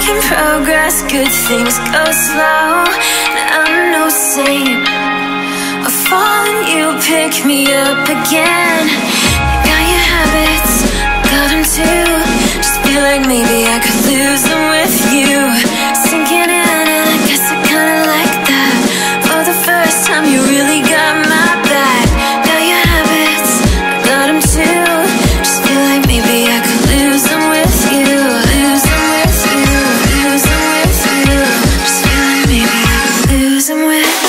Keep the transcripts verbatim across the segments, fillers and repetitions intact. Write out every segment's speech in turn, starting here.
making progress, good things go slow. And I'm no saint, I fall and you pick me up again. You got your habits, got them too. Just feel like maybe I could lose them with you. Sinking in and I guess I kinda like that. For the first time you really got my back. Got your habits, got them too. Just feel like maybe I could lose them with you. Lose them with you, lose them with you. Just feel like maybe I could lose them with you.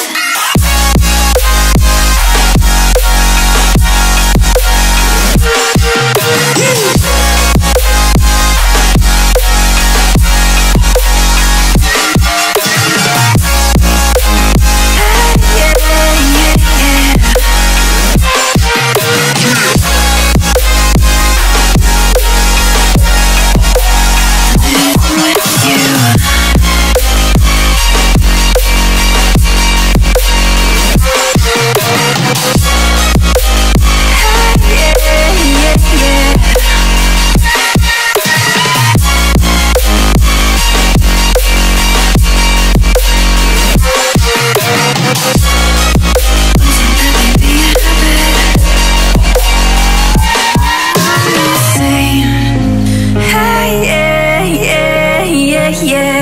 Yeah.